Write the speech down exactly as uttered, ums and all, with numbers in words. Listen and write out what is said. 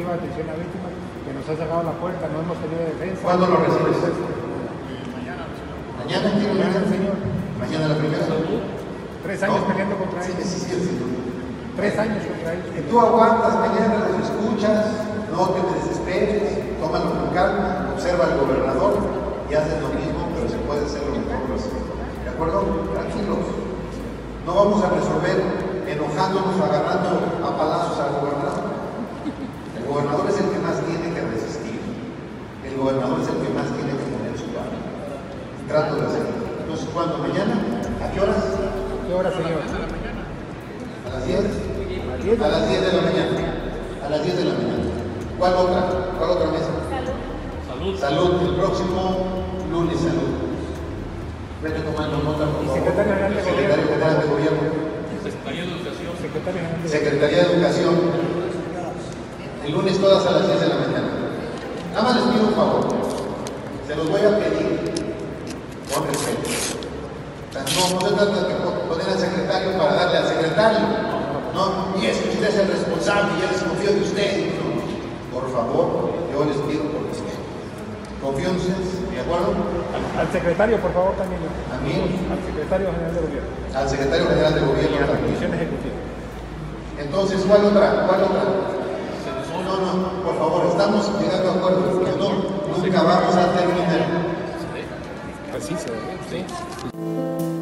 de atención a víctimas, que nos ha cerrado la puerta, no hemos tenido defensa. ¿Cuándo lo recibes? Mañana. ¿Mañana quién lo Mañana, señor. Mañana la primera. Tres años ¿No? peleando contra Sí, ellos. sí, sí, sí. Tres años contra ellos. Y tú aguantas, mañana los escuchas, no te desesperes, tómalo con calma, observa al gobernador y haces lo mismo, pero se puede hacer lo mejor posible. ¿De acuerdo? Tranquilos. No vamos a resolver enojándonos, agarrando a palazos al gobernador. El gobernador es el que más tiene que resistir. El gobernador es el que más tiene que poner su parte. Trato de hacerlo. Entonces, ¿cuándo? ¿Mañana? ¿A qué horas? ¿Qué hora, señor? ¿A las diez? A A las diez de la mañana. A las diez de la mañana. ¿Cuál otra? ¿Cuál otra mesa? Salud. Salud. El próximo lunes, salud. Vete tomando nota, por favor. Secretario General de Secretario Gobierno. General de Gobierno. Secretaría de Educación. Secretario General de Secretaría de Educación. El lunes todas a las diez de la mañana. Nada más les pido un favor. Se los voy a pedir con respeto. O sea, no, no se trata de poner al secretario para darle al secretario. No, y es que usted es el responsable y ya les confío de usted. No, por favor, yo les pido por respeto. Confío en ustedes, ¿de acuerdo? Al, al secretario, por favor, también. A mí, Al secretario General de Gobierno. al secretario general de Y gobierno a la también. Comisión Ejecutiva. Entonces, ¿cuál otra? ¿Cuál otra? No, no, no, por favor, estamos llegando a acuerdos, que no, nunca vamos a terminar. Así se ve, sí.